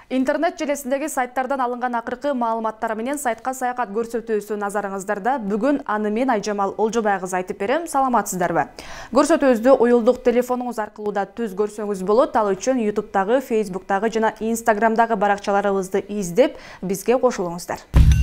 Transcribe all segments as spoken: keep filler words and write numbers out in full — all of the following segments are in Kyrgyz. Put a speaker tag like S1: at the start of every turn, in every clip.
S1: Интернет желесіндегі сайттардан алынған ақырқы маалыматтары менен сайтқа саяхат көрсөтүүсү назарыңыздарда. Бүгін аны мен Айжамал Олжобайгыз айтып берем. Саламатсыздарбы? Көрсөтүүбүздү уюлдук телефонуңуз аркылуу да түз көрсөңүз болот. Ал үчүн ютубтагы, фейсбуктагы жана инстаграмдагы баракчаларыбызды издеп, бизге кошулуңуздар.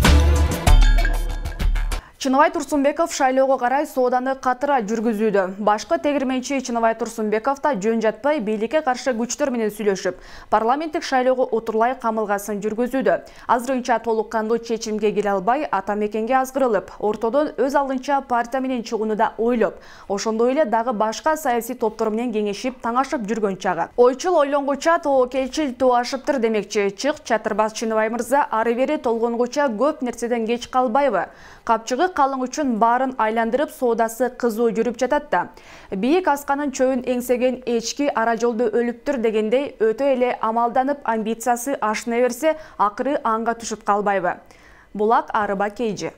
S1: Чыныбай Турсунбеков шайлоого карай сооданы катыра жүргүзүүдө. Башкы тегирменчи Чыныбай Турсунбеков да жөн жатпай бийликке каршы күчтөр менен сүйлөшүп, парламенттик шайлоого отурлай камылгасын жүргүзүүдө. Азырынча толук кандуу чечимге келе албай, ата мекенге азгырылып, ортодон өз алдынча партия менен чыгууну да ойлоп, ошондой эле дагы башка саясий топтор менен кеңешип, таңашып жүргөн чагы. Ойчул ойлонгуча тобокелчил тубашыптыр демекчи. Чык чатырбас Чыныбай мырза ары бери толгонгуча көп нерседен кеч калбайбы? Капчыгы калың үчүн барын айландырып соодасы кызуу жүрүп жатат да. Бийик асканын чөйүн эңсеген эчки ара жолду өлүптүр дегендей өтө эле амалданып амбициясы ашына берсе, акыры аңга түшүп калбайбы? Булак арыба кейжи.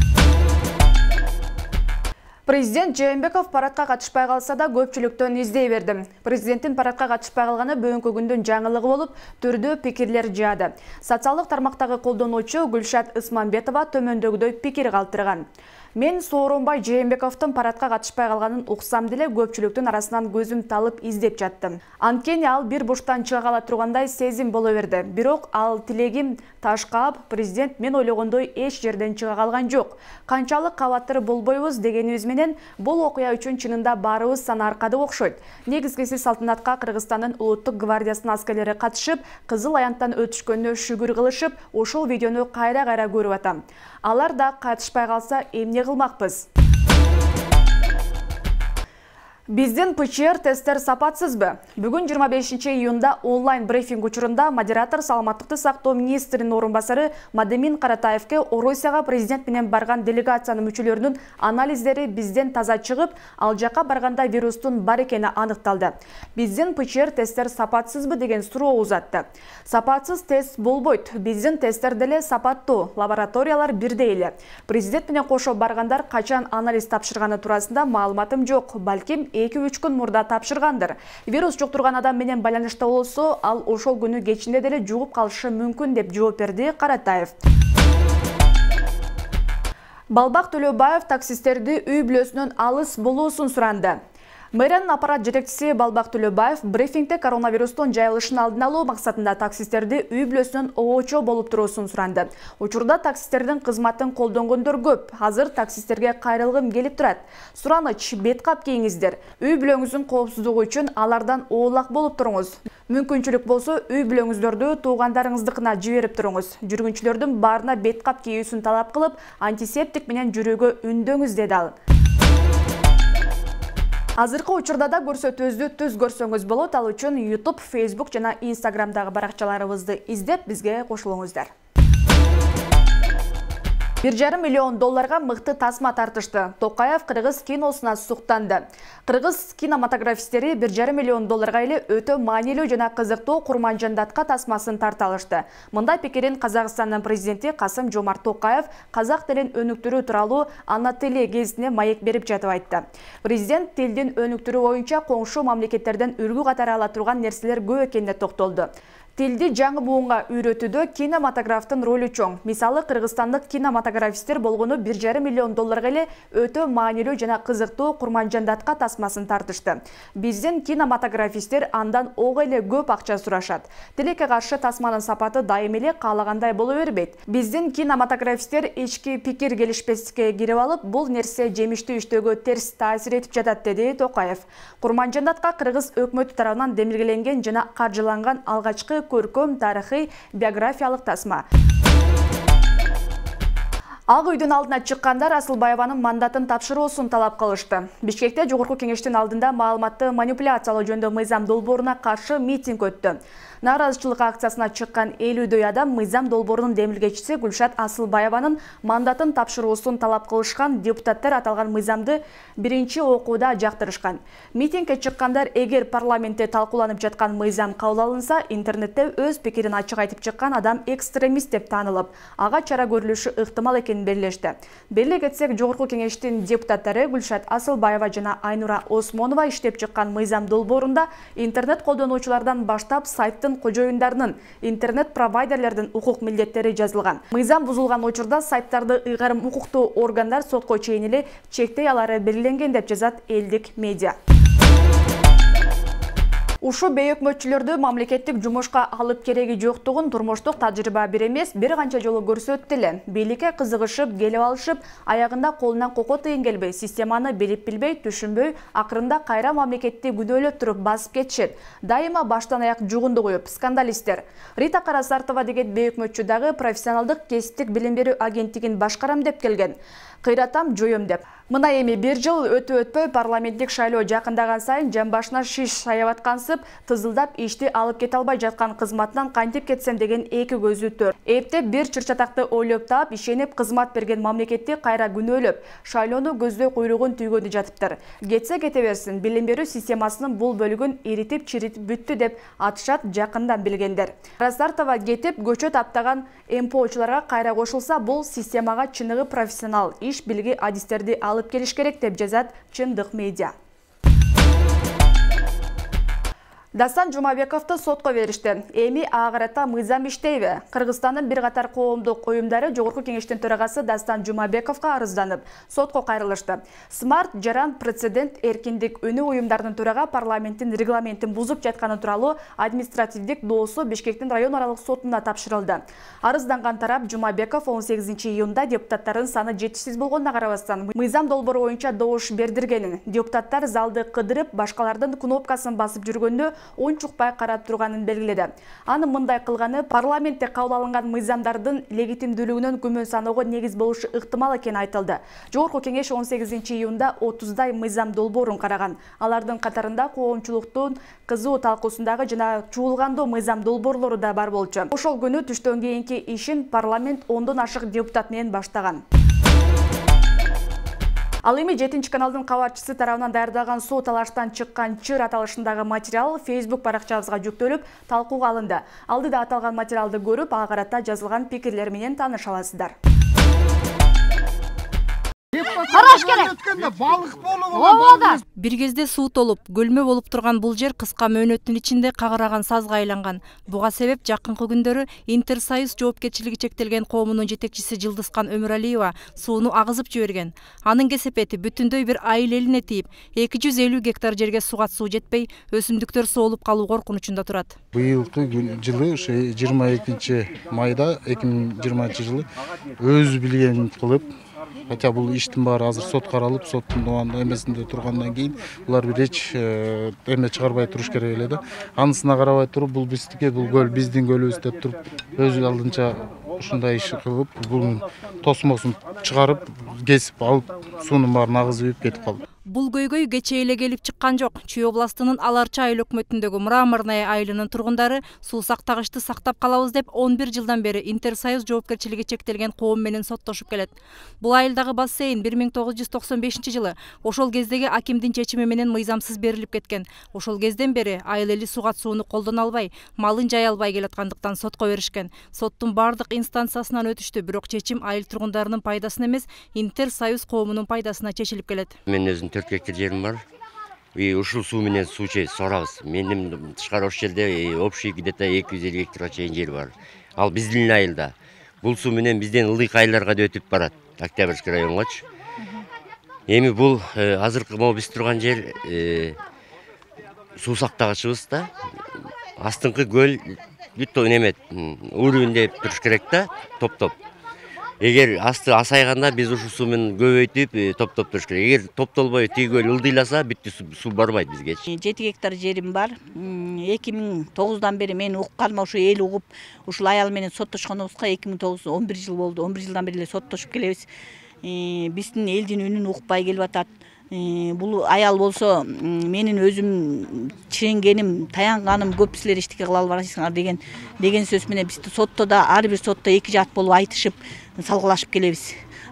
S1: Президент Жээнбеков парадка катышпай калса да көпчүлүктөн издей берди. Президенттин парадка катышпай калганы бүгүнкү күндүн жаңылыгы болуп, түрдүү пикирлер жаады. Социалдык тармактагы колдонуучу Гүлшат Ысманбетова төмөндөгүдөй пикир калтырган. Мен Сооронбай Жээнбековдун парадка катышпай калганын уксам деле көпчүлүктүн арасынан көзүм талып издеп жаттым. Анткени ал бир буштан чыга кала тургандай сезим боло берди. Бирок ал тилегим ташкап, президент мен ойлогондой эч жерден чыга калган жок. Канчалык кабаттыр болбойбуз дегенибиз менен бул окуя үчүн чынында баарыбыз санаркады окшойт. Негизгиси салтанатка Кыргызстандын улуттук гвардиясынын аскерлери катышып, кызыл аянттан өтүшкөнүнө шүгүр кылышып, ошол видеону кайра-кайра көрүп атам. Алар да катышпай калса эмне кылмакпыз? Биздин ПЧР тесттер сапатсызбы? Бүгүн жыйырма бешинчи июнда онлайн брифинг учурунда модератор саламаттыкты сактоо министринин орун басары Мадемин Каратаевке Орусияга президент менен барган делегациянын мүчөлөрүнүн анализдери бизден таза чыгып, ал жака барганда вирустун бар экени аныкталды. Биздин ПЧР тесттер сапатсызбы деген суроо узатты. Сапатсыз тест болбойт. Биздин тесттер деле сапаттуу, лабораториялар бирдей эле. Президент менен кошо баргандар качан анализ тапшырганы туурасында маалыматым жок, балким эки үч күн мурда тапшыргандыр. Вирус жуктурган адам менен байланышта болсо, ал ошол күнү кечинде деле жугуп калышы мүмкүн деп жооп берди Каратаев. Балбак Төлөбаев таксисттерди үй бүлөсүнөн алыс болуусун суранды. Мэрянын аппарат жетекчиси Балбак Төлөбаев брифингде коронавирустун жайылышын алдын алуу максатында таксисттерди үй бүлөсүнөн обочо болуп туруусун суранды. Учурда таксисттердин кызматын колдонгондор көп. Азыр таксисттерге кайрылгым келип турат. Сураныч, бет кап кийиңиздер. Үй бүлөңүздүн коопсуздугу үчүн алардан оолак болуп туруңуз. Мүмкүнчүлүк болсо, үй бүлөңүздөрдү туугандарыңыздыкына жиберип туруңуз. Жүргүнчүлөрдүн баарына бет кап кийүүсүн талап кылып, антисептик менен жүрүүгө үндөңүз, деди ал. Азыркы учурда да көрсөтүүбүздү түз көрсөңүз болот. Ал үчүн YouTube, Facebook жана Instagramдагы баракчаларыбызды издеп, бизге кошулуңуздар. бир жарым миллион долларга мыкты тасма тартышты. Токаев кыргыз киносуна суктанды. Кыргыз кинематографисттери бир жарым миллион долларга эле өтө маанилүү жана кызыктуу Курманжандатка тасмасын тарта алышты. Мындай пикирин Казакстандын президенти Касым Жомарт Токаев казак тилин өнүктүрүү тууралуу Ана тили гезитине маек берип жатып айтты. Президент тилдин өнүктүрүү боюнча коңшу мамлекеттерден үлгү катары ала турган нерселер көп экенине токтолду. Тилди жаңы буунга үйрөтүүдө кинематографтын ролу чоң. Мисалы, кыргызстандык кинематографисттер болгону бир жарым миллион долларга эле өтө маанилүү жана кызыктуу Курманжандатка тасмасын тартышты. Биздин кинематографисттер андан ого эле көп акча сурашат. Тилекке каршы тасманын сапаты дайым эле каалагандай боло бербейт. Биздин кинематографисттер ички пикир келишпестикке кирип алып, бул нерсе жемиштүү иштөөгө терс таасир этип жатат, деди Токаев. Курманжандатка кыргыз өкмөтү тарабынан демилгеленген жана каржыланган алгачкы көркөм тарыхый биографиялык тасма. Ак үйдүн алдына чыккандар Асылбаеванын мандатын тапшыруусун талап кылышты. Бишкекте Жогорку кеңештин алдында маалыматты манипуляциялоо жөнүндө мыйзам долбооруна каршы митинг өттү. Нааразычылык акциясына чыккан элүүдөй адам мыйзам долбоорунун демилгечиси Гүлшат Асылбаеванын мандатын тапшыруусун талап кылышкан. Депутаттар аталган мыйзамды биринчи окууда жактырышкан. Митингге чыккандар эгер парламентте талкууланып жаткан мыйзам кабыл алынса, интернетте өз пикирин ачык айтып чыккан адам экстремист деп таанылып, ага чара көрүлүшү ыктымал экенин белгилешти. Беле кетсек, Жогорку кеңештин депутаттары Гүлшат Асылбаева жана Айнура Осмонова иштеп чыккан мыйзам долбоорунда интернет колдонуучулардан баштап сайтты сайттын кожоюндарынын, интернет провайдерлердин укук милдеттери жазылган. Мыйзам бузулган учурда сайттарды ыйгарым укуктуу органдар сотко чейин эле чектей алары белгиленген деп жазат элдик медиа. Ушу бейөкмөтчүлөрдү мамлекеттик жумушка алып кереги жоктугун турмуштук тажрыйба бир эмес, бир канча жолу көрсөттү эле. Бийликке кызыгышып, келип алышып, аягында колунан кoko тыйын келбей, системаны билип билбей, түшүнбөй, акырында кайра мамлекетти күнөөлөп туруп басып кетишет. Дайыма баштан аяк жугунду коюп, скандалисттер. Рита Карасартова деген бейөкмөтчү дагы профессионалдык кесиптик билим берүү агенттигин башкарам деп келген. Кыйратам, жоюм деп. Мына эми бир жыл өтө өтпөй парламенттик шайлоо жакындаган сайын жан башына шиш саябаткансып, тызылдап ишти алып кете албай жаткан кызматынан кантип кетсем деген эки көзү төр. Эптеп бир чырчатакты ойлоп таап, ишенип кызмат берген мамлекетти кайра күнөөлөп, шайлоону көздөй куйругун түйгөнү жатыптыр. Кетсе кете берсин, билим берүү системасынын бул бөлүгүн иритип чиритип бүттү деп атышат жакындан билгендер. Карасартова кетип, көчөт таптаган эм пэ очуларга кайра кошулса, бул системага чыныгы профессионал, иш билги адистерди алып келиш керек деп жазат Чындык медиа. Дастан Жумабековду сотко беришти. Эми ага карата мыйзам иштейби? Кыргызстандын бир катар коомдук уюмдары Жогорку кеңештин төрагасы Дастан Жумабековго арызданып, сотко кайрылышты. Смарт, Жаран, Прецедент, Эркиндик үнү уюмдарынын төрага парламенттин регламентин бузуп жатканы тууралуу административдик доосу Бишкектин район аралык сотуна тапшырылды. Арызданган тарап Жумабеков он сегизинчи июнда депутаттардын саны жетишсиз болгонуна карабастан мыйзам долбоору боюнча добуш бердиргенин, депутаттар залды кыдырып, башкалардын кнопкасын басып жүргөндө ончукпай карап турганын белгиледи. Анын мындай кылганы парламентте кабыл алынган мыйзамдардын легитимдүүлүгүнөн күмөн саноого негиз болушу ыктымал экени айтылды. Жогорку кеңеш он сегизинчи июнда отуздай мыйзам долбоорун караган. Алардын катарында коомчулуктун кызуу талкуусундагы жана чуулгандуу мыйзам долбоорлору да бар болчу. Ошол күнү түштөн кийинки ишин парламент ондон ашык депутат менен баштаган. Ал эми жетинчи каналдын кабарчысы тарабынан даярдалган суу талаштан чыккан чыр аталышындагы материал Facebook баракчабызга жүктөлүп, талкууга алынды. Алдыда аталган материалды көрүп, ага карата жазылган пикирлер менен тааныша аласыздар.
S2: Караш керек. Балык болуп,
S3: бир кезде суу толуп, көлмө болуп турган бул жер кыска мөөнөттүн ичинде кагыраган сазга айланган. Буга себеп жакынкы күндөрү Интерсоюз жоопкерчилиги чектелген коомунун жетекчиси Жылдызкан Өмүралиева сууну агызып жиберген. Анын кесепети бүтүндөй бир айыл элине тийип, эки жүз элүү гектар жерге суга суу жетпей, өсүмдүктөр соолуп калуу коркунучунда турат.
S4: Быйылкы жылы жыйырма экинчи майда эки миң жыйырманчы жылы өз билгенин кылып, хотя бул иштин баары азыр сот каралып, соттун эмесинде тургандан кийин булар бир эч эме чыгарбай туруш керек эле да. Анысына карабай туруп, бул биздики, бул көл биздин көлүбүз деп туруп, өз алдынча ушундай иш кылып, бунун тосмосун чыгарып, кесип алып, суунун баарын агызып үйүп кетип калды.
S3: Бул көйгөй кече эле келип чыккан жок. Чүй областынын Аларча айыл өкмөтүндөгү Мраморная айылынын тургундары суу сактагычты сактап калабыз деп он бир жылдан бери Интерсоюз жоопкерчилиги чектелген коом менен соттошуп келет. Бул айылдагы бассейн бир миң тогуз жүз токсон бешинчи жылы ошол кездеги акимдин чечими менен мыйзамсыз берилип кеткен. Ошол кезден бери айыл эли сугат сууну колдоно албай, малын жая албай келаткандыктан сотко беришкен. Соттун бардык инстанциясынан өтүштү, бирок чечим айыл тургундарынын пайдасына эмес, Интерсоюз коомунун пайдасына чечилип келет.
S5: Мен өзүм төрт гектар жерим бар. И ушул суу менен суу ичебиз, сорабыз. Менин тышкары ош жерде общий где-то эки жүз элүү гектарга чейин жер бар. Ал биздин айылда. Бул суу менен бизден ылдый айылдарга да өтүп барат. Октябрьский районгочу. Эми бул азыркы могу биз турган жер суу сактагычыбыз да. Астыңкы көл бүттө немет уровеньде туруш керек да, топ-топ. Эгер асты асайганда биз ушул суу менен көбөйтүп, топ-топ туруш керек. Эгер топтолбой тийгөл ылдыйласа, бүттү суу барбайт бизге.
S2: жети гектар жерим бар. эки миң тогуздан бери мен укканыма ушу эл угуп, ушул аял менен соттошконубузга эки миң тогуз он бир жыл болду. он бир жылдан бери эле соттошуп келебиз. Биздин элдин үнүн укпай келип атат. Бул аял болсо менин өзүм чиренгеним, таянганым көп силер эчтеке кыла албайсыңар деген деген сөз менен бизди сотто да ар бир сотто эки жат болуп айтышып, салгылашып келебиз.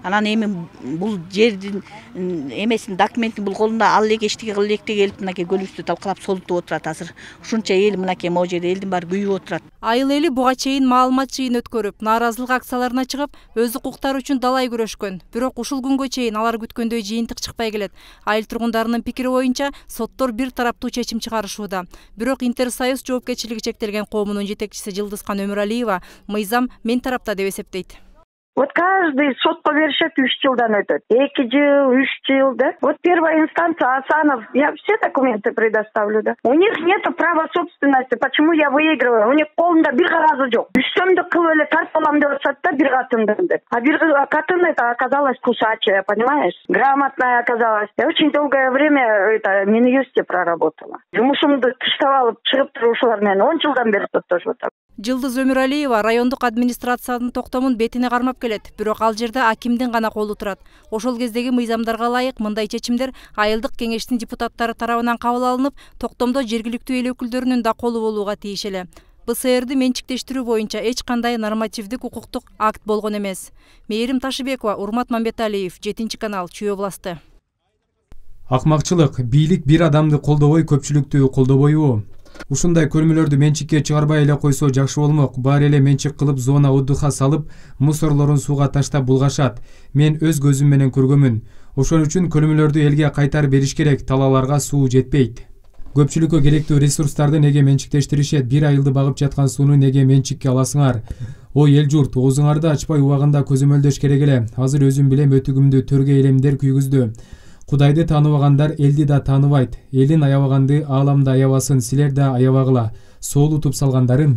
S2: Анан эми бул жердин эмесин документин бул колунда ал элек эчтеке кыл элек деп келип мынакей көлүбүздү талкалап солтуп отурат. Азыр ушунча эл мынакей могу жерде элдин баары күйүп отурат.
S3: Айыл эли буга чейин маалымат жыйын өткөрүп, нааразылык акцияларына чыгып, өз укуктары үчүн далай күрөшкөн. Бирок ушул күнгө чейин алар күткөндөй жыйынтык чыкпай келет. Айыл тургундарынын пикири боюнча соттор бир тараптуу чечим чыгарышууда. Бирок Интерсоюз жоопкерчилиги чектелген коомунун жетекчиси Жылдызкан Өмүралиева мыйзам мен тарапта деп эсептейт.
S6: Вот каждый сотко беришет үч жылдан өтөт. эки жыл, үч жыл, да? Вот первая инстанция, Асанов, я все документы предоставлю, да? У них нету права собственности. Почему я выигрываю? У них колунда бир кагазы жок. Үчтөмдү кылып эле тартып алам деп атышат да, бир катынды деп. А бир катын это оказалась кусачая, понимаешь? Грамотная оказалась. Я очень долгое время это Минюсте проработала. Жумушумду таштап алып чыгып турушулар менен он жылдан бери соттошуп атат.
S3: Жылдыз Өмүралиева райондук администрациянын токтомун бетине кармап келет, бирок ал жерде акимдин гана колу турат. Ошол кездеги мыйзамдарга ылайык мындай чечимдер айылдык кеңештин депутаттары тарабынан кабыл алынып, токтомдо жергиликтүү эл өкүлдөрүнүн да колу болууга тиеш эле. Б С Р'ди менчиктештирүү боюнча эч кандай нормативдик укуктук акт болгон эмес. Мээрим Ташыбекова, Урмат Мамбеталиев, жетинчи канал, Чүй областы.
S7: Акмакчылык, бийлик бир адамды колдобой көпчүлүктү колдобойбу? Ушундай көрмөлөрдү менчикке чыгарбай эле койсо жакшы болмок. Баары эле менчик кылып зона отдыха салып, мусорлорун сууга таштап булгашат. Мен өз көзүм менен көргөмүн. Ошон үчүн көрмөлөрдү элге кайтарып бериш керек, талааларга суу жетпейт. Көпчүлүккө керектүү ресурстарды неге менчиктештиришет? Бир айылды багып жаткан сууну неге менчикке аласыңар? Ой эл журт, оозуңарды ачпай убагында көзөмөлдөш керек эле. Азыр өзүм билем өтүгүмдү төргө элемдер күйгүздү. Кудайды тааныбагандар элди да тааныбайт. Элин аябаганды ааламда аябасын, силер да аябагыла. Соолутуп салгандарым.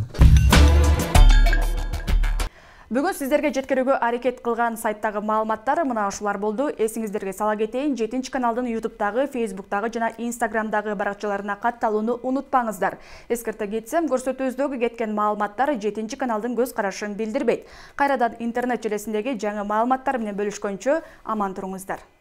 S1: Бүгүн сиздерге жеткирүүгө аракет кылган сайттагы маалыматтар мына ушулар болду. Эсиңиздерге сала кетейин, жетинчи каналдын ютубтагы, фейсбуктагы жана инстаграмдагы баракчаларына катталууну унутпаңыздар. Эскерте кетсем, көрсөтүүбүздөгү кеткен маалыматтар жетинчи каналдын көз карашын билдирбейт. Кайрадан интернет желесиндеги жаңы маалыматтар менен бөлүшкөнчө аман туруңуздар.